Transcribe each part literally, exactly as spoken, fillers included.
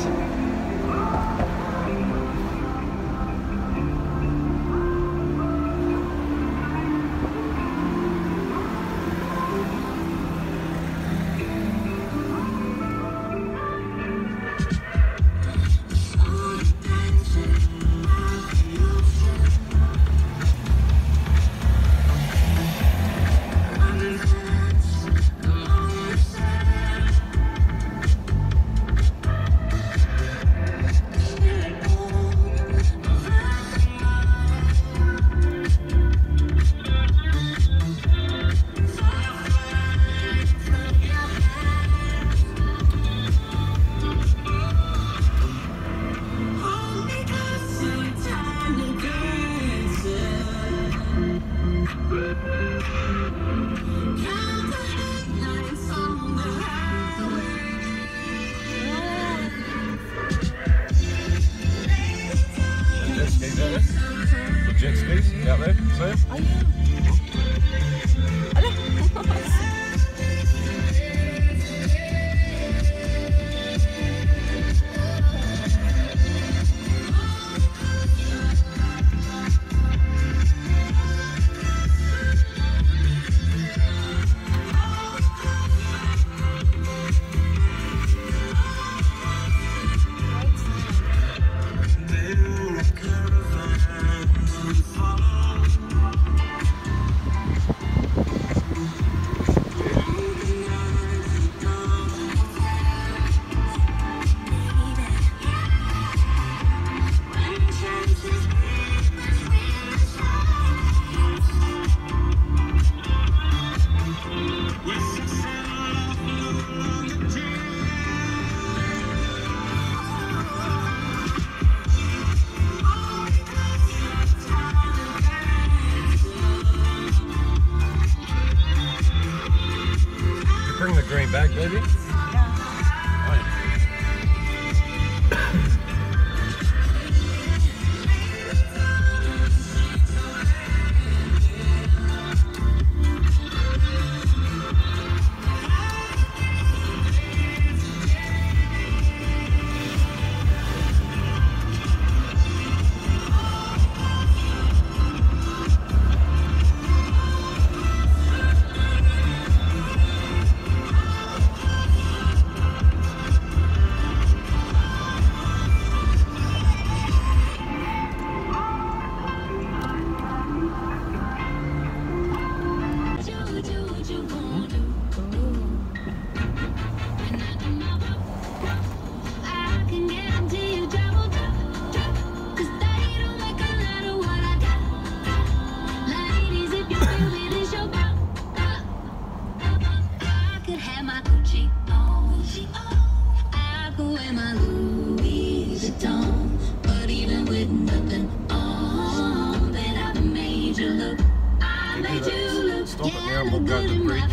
Jet skis out there, see them? Oh yeah. Bring the green bag, baby. Stop it now and we'll go to the bridge.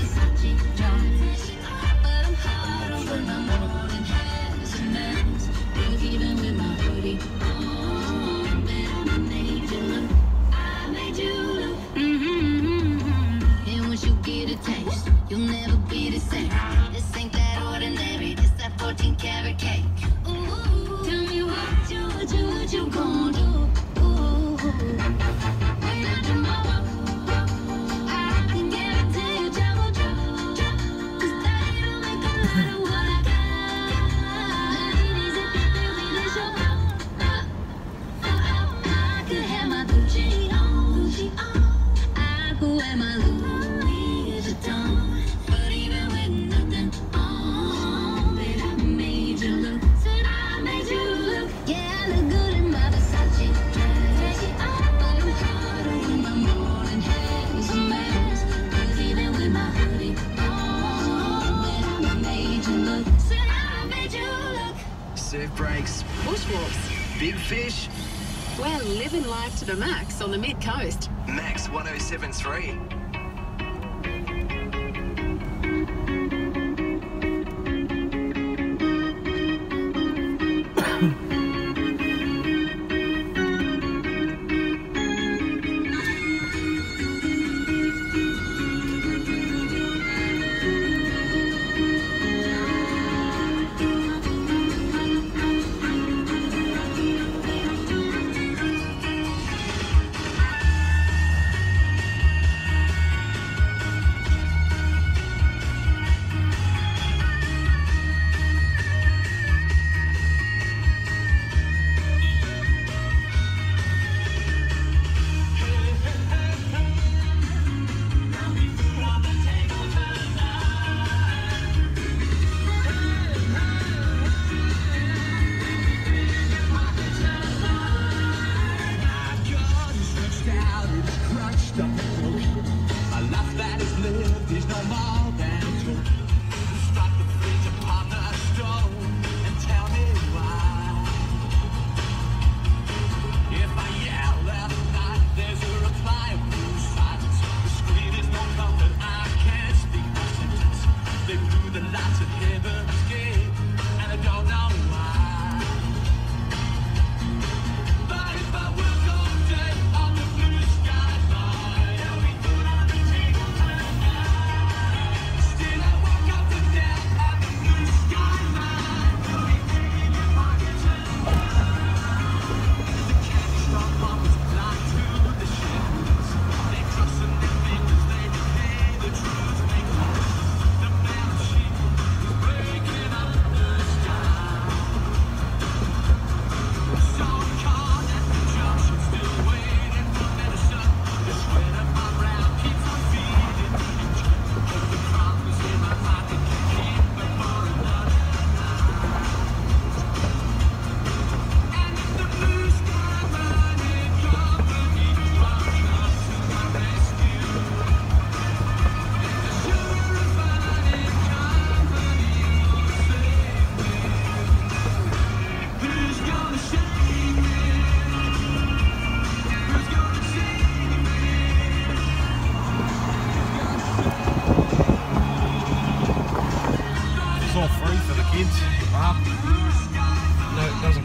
You'll never be the same. This ain't that ordinary. This that fourteen karat cake. Ooh, tell me what you, what you, what you gon' do? Ooh, when not tomorrow, I can guarantee you trouble, trouble, trouble. 'Cause they don't make a lot of what I got. Ladies, if you feel me, this your fault. I could have my Gucci on, Gucci on. I could wear my Louis Vuitton. Surf breaks, Bushwalks. big fish. We're living life to the max on the mid-coast. Max one oh seven point three.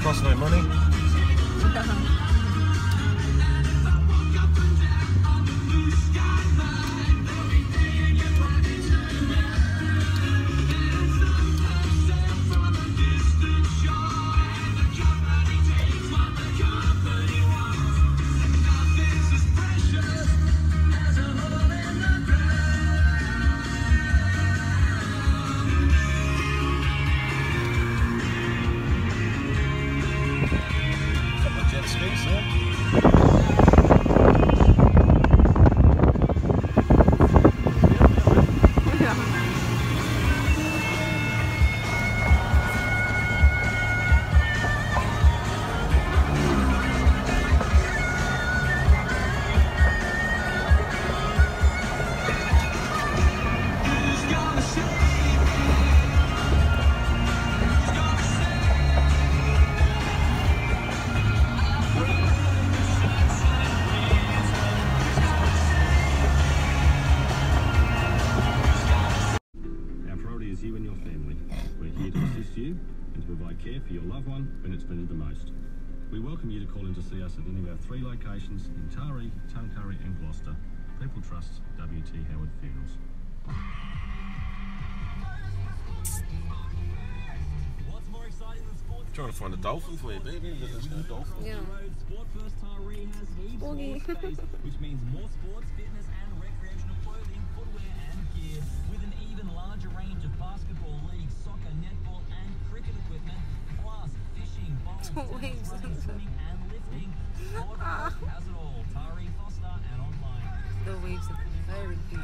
Cost no money. You and your family. We're here to assist you and to provide care for your loved one when it's needed the most. We welcome you to call in to see us at any of our three locations in Taree, Tuncurry and Gloucester. People trust W T Howard Funerals. What's more exciting than sports? Trying to find a dolphin for you, baby. There's no dolphin. Yeah. Sport First Taree has heaps more Boogie. space, which means more sports, fitness and recreational clothing, footwear and gear, with an even larger range of basketball, leagues, soccer, netball and cricket equipment, plus fishing, bowls, tennis, running, swimming and lifting. Sport First has it all. Taree, Foster and online. The waves are very big.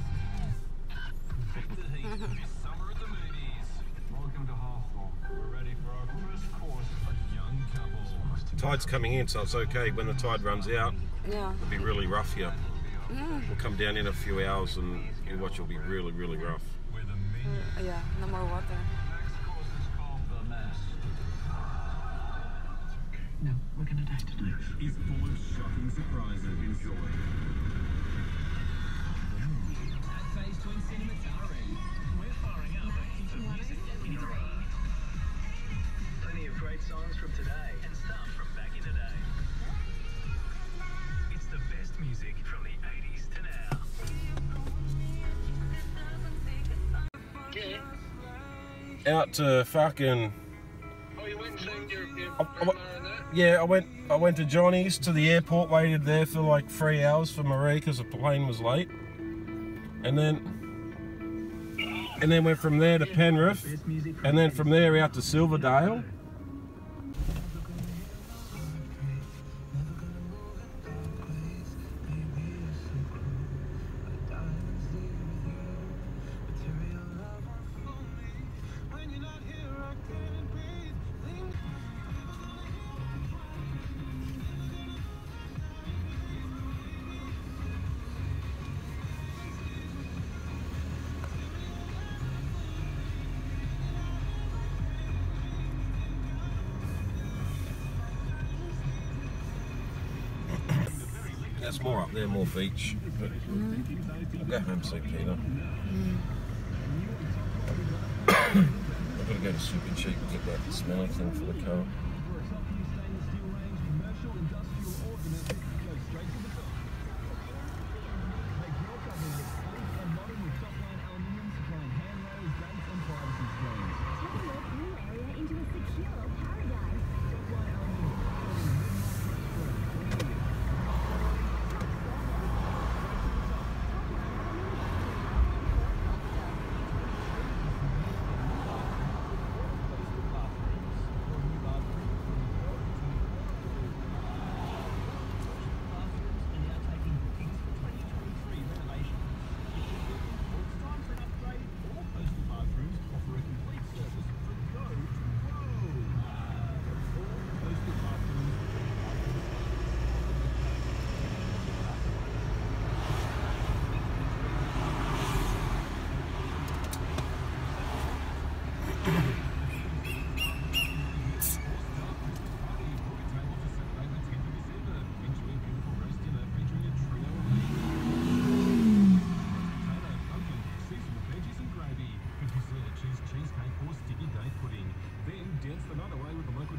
The heat this summer at the movies. Welcome to Hawthorne. We're ready for our first course. A young couple. Tide's coming in, so it's okay. When the tide runs out, Yeah. it'll be really rough here. Mm. We'll come down in a few hours and you watch, it'll be really, really rough. With a menu. Uh, yeah, no more water. Next course is called The Mess. No, we're gonna die tonight. Is full of shocking surprises. Enjoy. At Phase Twin Cinema Taree. We're firing up for music every day. Plenty of great songs from today and stuff from back in the day. It's the best music from the eighties to now. Out to fucking. Oh, you went and seen your, your I- I grandma wa- and that? Yeah, I went. I went to Johnny's to the airport. Waited there for like three hours for Marie because the plane was late, and then and then went from there to Penrith, and then from there out to Silverdale. There's more up there, more beach. But I'll go home see Peter. I've got to go to Super Cheap and get that smelly thing for the car.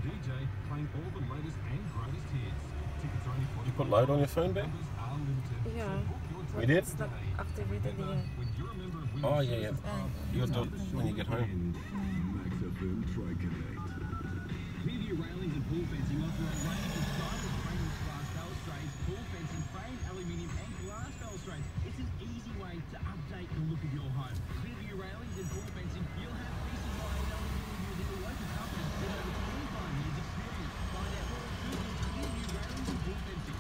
D J playing all the latest and greatest hits. Tickets are only Did you put load on your phone, Ben? numbers are limited. Yeah. We did? It's not activated yet. When you're a member of Oh, yeah, yeah. You'll do it when you get home. Max F M Tri-Connect. Clearview Railings and Pool Fencing offer a range of stylish frameless glass balustrades, pool fencing, framed aluminium and glass balustrades. It's an easy way to update the look of your home. Clearview Railings and Pool Fencing, you'll have peace of mind knowing you're with a local company with over twenty-five years experience. Find out more at Clearview Railings and Pool Fencing.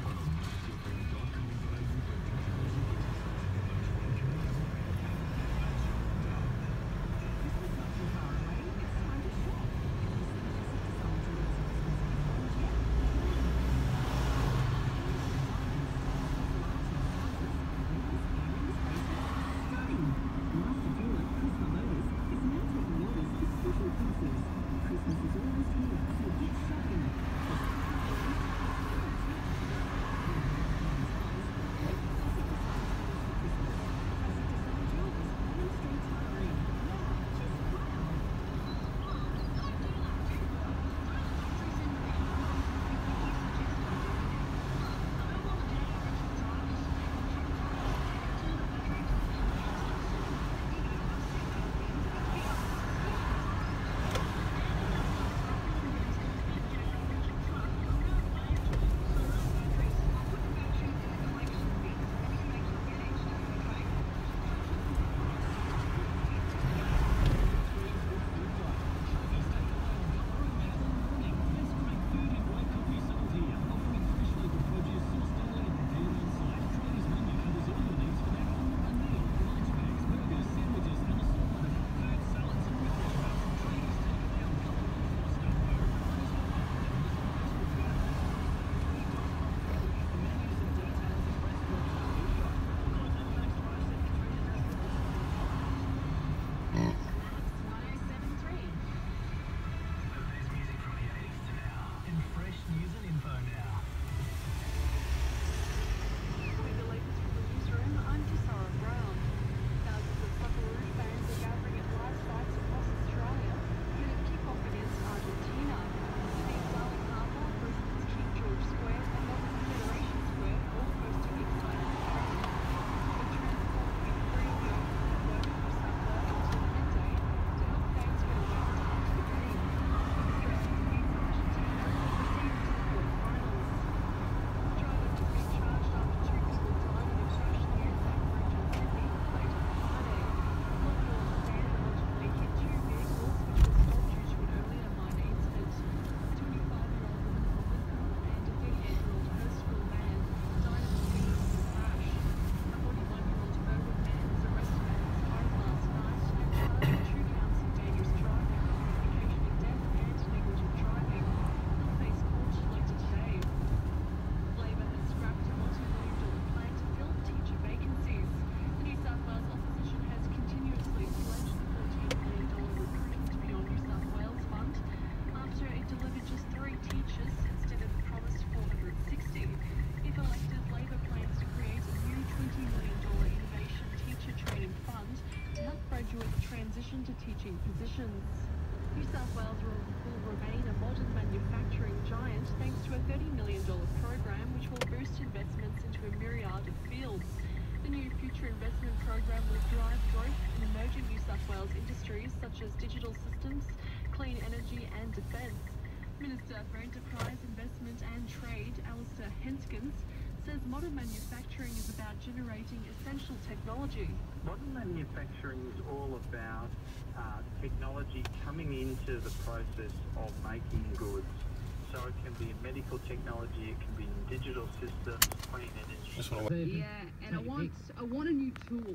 transition to teaching positions. New South Wales will, will remain a modern manufacturing giant thanks to a thirty million dollars program which will boost investments into a myriad of fields. The new Future Investment Program will drive growth in emerging New South Wales industries such as digital systems, clean energy and defence. Minister for Enterprise, Investment and Trade, Alistair Henskins, says modern manufacturing is about generating essential technology. Modern manufacturing is all about uh, technology coming into the process of making goods. So it can be in medical technology, it can be in digital systems, clean energy. Yeah, and I want I want a new tool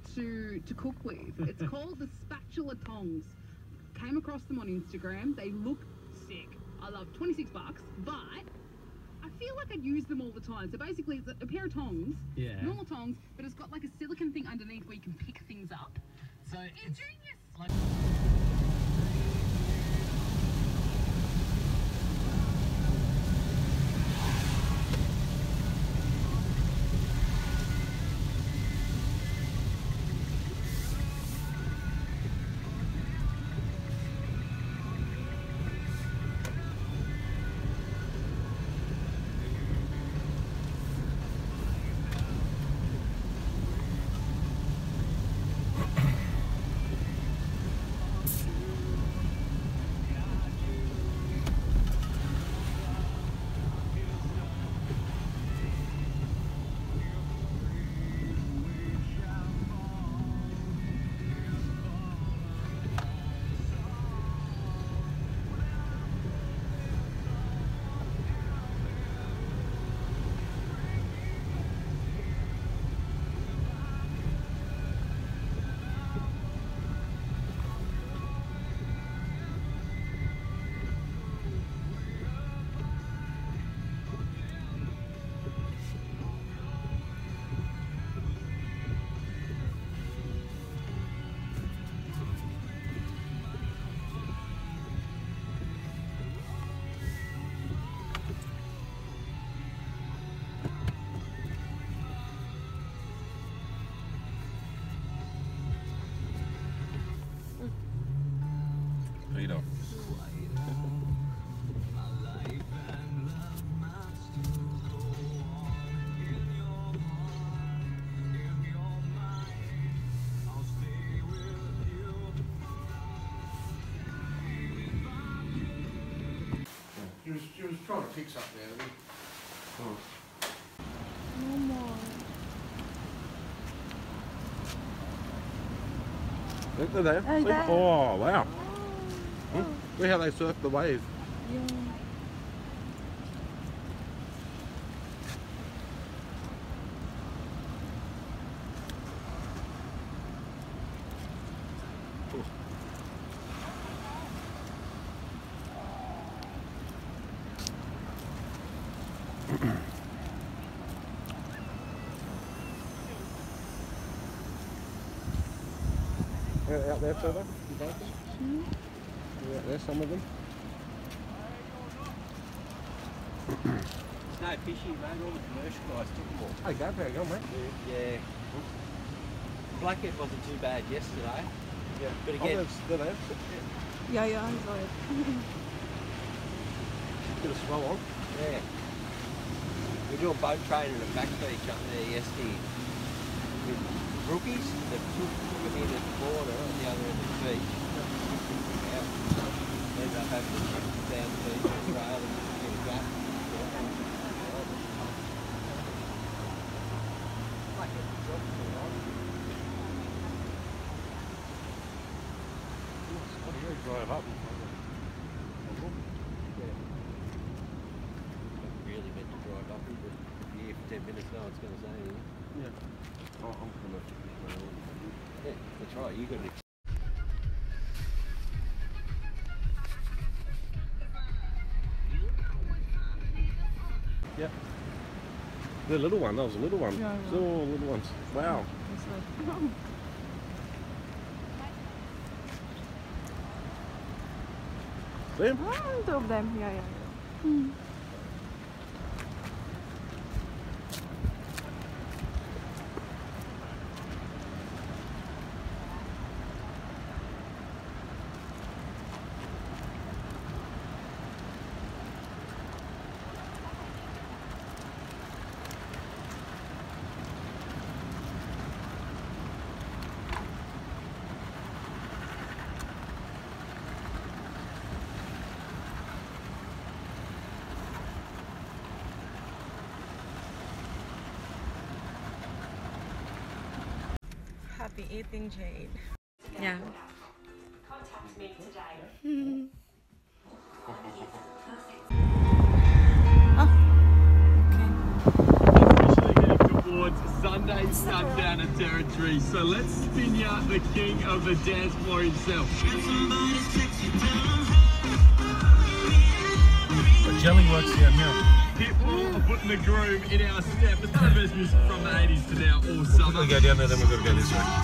to to cook with. It's called the spatula tongs. Came across them on Instagram. They look sick. I love twenty-six bucks, but I feel like I'd use them all the time. So basically it's a, a pair of tongs, Yeah. normal tongs, but it's got like a silicone thing underneath where you can pick things up. So Ingenious! like was, she was trying to pick something out of me. Oh. No more. Look at that. Oh, See? that. Oh, wow. Oh. Hmm? Look how they surf the wave. Yeah. Yeah, out there further, you both? Hmm? Yeah, out there, some of them. There's no fishing, mate. All the commercial guys took them all. Hey, go for it, go, mate. Yeah. Blackhead wasn't too bad yesterday. Yeah. But Oh, again, there's, they're there. Yeah, yeah, I'm sorry. Bit of swell on. yeah. We were doing boat training at Back Beach up there yesterday with rookies that took, took them in at the border on the other end of the beach. Yeah. Ended up having to ship them down the beach and trail and get a gut. Blackhead was dropped all right. Drive up. Really meant to drive up, but if you're here for ten minutes, no one's going to say anything. Yeah. Oh, I'm gonna. Yeah, that's right. You got to. Yeah. The little one. That was a little one. Yeah, It's all little ones. Wow. It's like, Them? oh, two of them. Yeah, yeah, yeah. Hmm. Happy eating, Jade. Yeah. Contact me today. Officially heading towards Sunday Sundowner territory. So let's spin you the king of the dance floor himself. The jelly works down here. Pitbull are putting the groove in our step. It's some of the best music from the eighties to now all summer. We'll go down there, then we've got to go this way.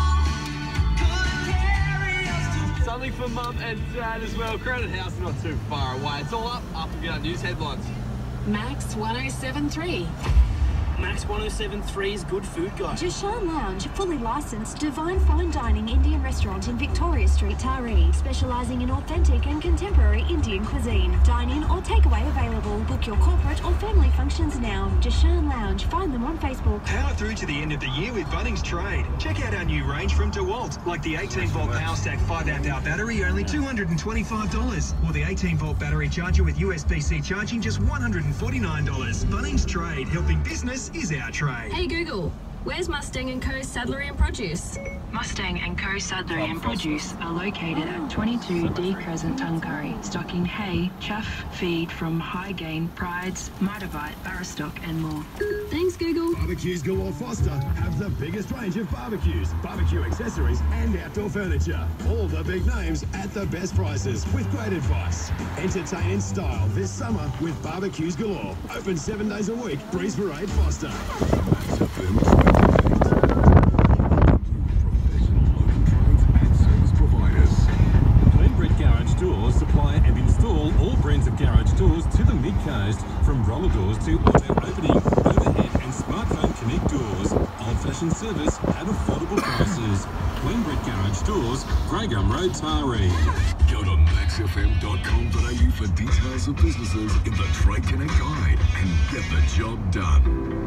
Something for mum and dad as well. Crowded House not too far away. It's all up, up and go. News headlines. Max one oh seven three. Max one oh seven three's Good Food Guide. Jashan Lounge, fully licensed Divine Fine Dining Indian restaurant in Victoria Street, Taree, specialising in authentic and contemporary Indian cuisine. Dine-in or takeaway available. Book your corporate or family functions now. Jashan Lounge. Find them on Facebook. Power through to the end of the year with Bunnings Trade. Check out our new range from DeWalt, like the eighteen volt Power Stack five amp hour battery, only two hundred twenty-five dollars, or the eighteen volt battery charger with U S B C charging, just one hundred forty-nine dollars. Bunnings Trade, helping business is our trade. Hey Google, where's Mustang and Co. Saddlery and Produce? Mustang and Co. Saddlery and Produce are located at twenty-two D Crescent, Tuncurry, stocking hay, chaff, feed from High-Gain, Prides, Mitavite, Barrastock and more. Thanks Google. Barbecues Galore Foster have the biggest range of barbecues, barbecue accessories and outdoor furniture. All the big names at the best prices with great advice. Entertain in style this summer with Barbecues Galore. Open seven days a week, Breeze Parade Foster. Glenbred Garage Doors supply and install all brands of garage doors to the mid-coast, from roller doors to auto opening, overhead and smartphone connect doors. Old-fashioned service at affordable prices. Glenbred Garage Doors, Greygum Road, Taree. Go to max f m dot com dot a u for details of businesses in the Trade Connect Guide and get the job done.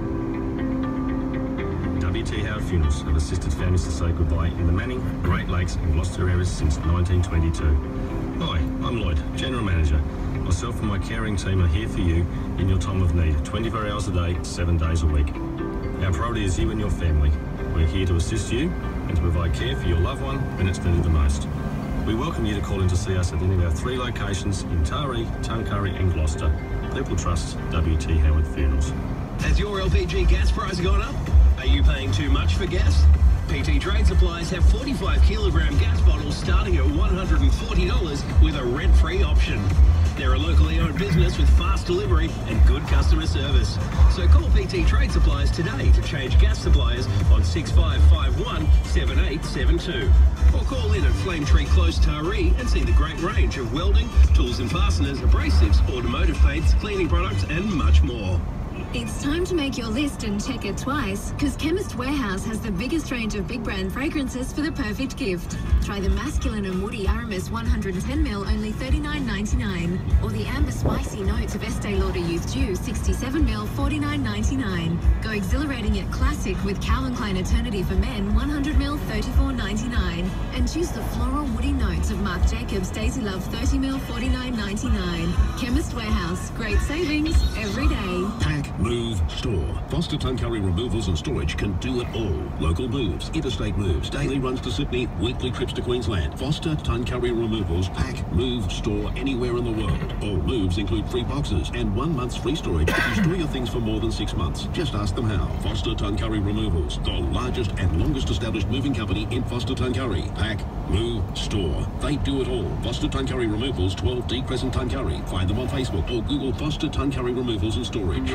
W T Howard Funerals have assisted families to say goodbye in the Manning, Great Lakes and Gloucester areas since nineteen twenty-two. Hi, I'm Lloyd, General Manager. Myself and my caring team are here for you in your time of need, twenty-four hours a day, seven days a week. Our priority is you and your family. We're here to assist you and to provide care for your loved one when it's needed the most. We welcome you to call in to see us at any of our three locations in Taree, Tuncurry and Gloucester. People trust W T Howard Funerals. Has your L P G gas price gone up? Are you paying too much for gas? P T Trade Supplies have forty-five kilogram gas bottles starting at one hundred forty dollars with a rent-free option. They're a locally owned business with fast delivery and good customer service. So call P T Trade Supplies today to change gas suppliers on six five five one, seven eight seven two. Or call in at Flame Tree Close Taree and see the great range of welding, tools and fasteners, abrasives, automotive paints, cleaning products and much more. It's time to make your list and check it twice, because Chemist Warehouse has the biggest range of big brand fragrances for the perfect gift. Try the Masculine and Woody Aramis one hundred ten mil, only thirty-nine ninety-nine, or the Amber Spicy Notes of Estee Lauder Youth Dew sixty-seven mil, forty-nine ninety-nine. Go exhilarating yet classic with Calvin Klein Eternity for Men one hundred mil, thirty-four ninety-nine, and choose the floral woody notes of Marc Jacobs Daisy Love thirty mil, forty-nine ninety-nine. Chemist Warehouse, great savings every day. Pack, move, store. Foster Tuncurry Removals and Storage can do it all. Local moves, interstate moves, daily runs to Sydney, weekly trips to Queensland. Foster Tuncurry Removals pack, move, store anywhere in the world. All moves include free boxes and one month's free storage if you store your things for more than six months. Just ask them how. Foster Tuncurry Removals, the largest and longest established moving company in Foster Tuncurry. Pack, move, store. They do it all. Foster Tuncurry Removals, twelve D Crescent Tuncurry. Find them on Facebook or Google Foster Tuncurry Removals and Storage.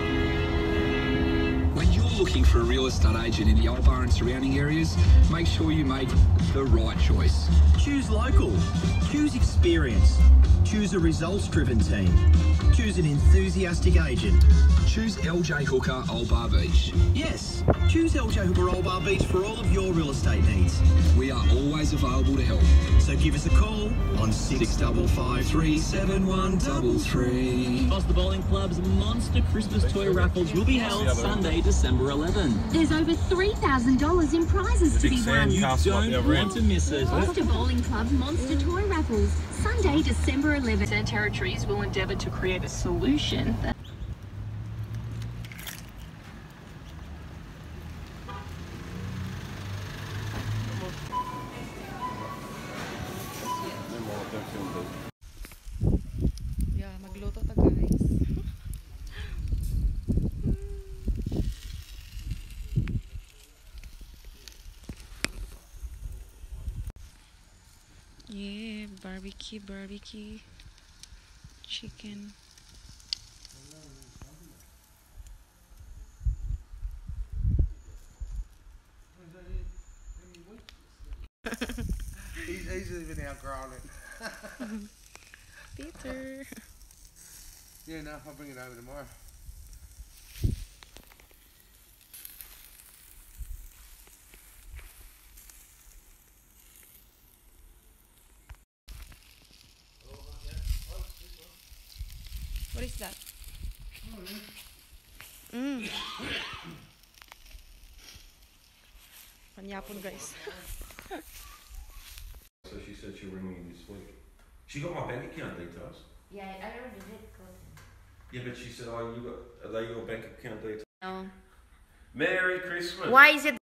When you're looking for a real estate agent in the Old Bar and surrounding areas, make sure you make the right choice. Choose local. Choose experience. Choose a results-driven team. Choose an enthusiastic agent. Choose L J Hooker Old Bar Beach. Yes, choose L J Hooker Old Bar Beach for all of your real estate needs. We are always available to help. So give us a call on six five five three seven one three three. Foster Bowling Club's Monster Christmas Toy Raffles will be held Sunday, December eleventh. There's over three thousand dollars in prizes to be won. You don't want to miss it. Foster Bowling Club Monster Toy Raffles, Sunday, December eleventh. And territories will endeavour to create a solution that Yeah, magluto ta guys. Yeah, barbecue, barbecue, chicken. he's, he's even outgrown it. Peter. Yeah, no, I'll bring it over tomorrow. What is that? Mm. Panyapon guys. So she said she'll ring me this week. She got my bank account details. Yeah, I already did go Yeah, but she said, oh, you got, are they your bank account details? No. Merry Christmas. Why is it